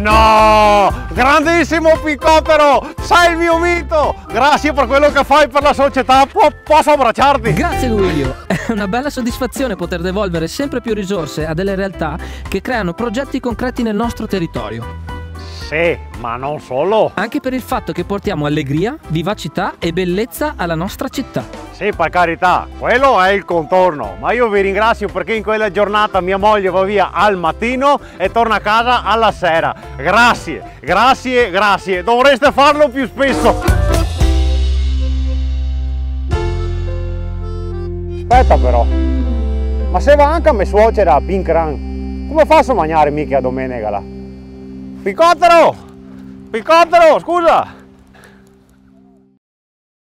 no! Grandissimo Picottero! Sei il mio mito! Grazie per quello che fai per la società, posso abbracciarti? Grazie Duilio, è una bella soddisfazione poter devolvere sempre più risorse a delle realtà che creano progetti concreti nel nostro territorio. Sì, ma non solo. Anche per il fatto che portiamo allegria, vivacità e bellezza alla nostra città. Sì, per carità, quello è il contorno, ma io vi ringrazio perché in quella giornata mia moglie va via al mattino e torna a casa alla sera. Grazie, grazie, grazie, dovreste farlo più spesso. Aspetta però, ma se va anche a mia suocera a Pinkran, come faccio a mangiare mica domenica là? Picottero! Picottero, scusa!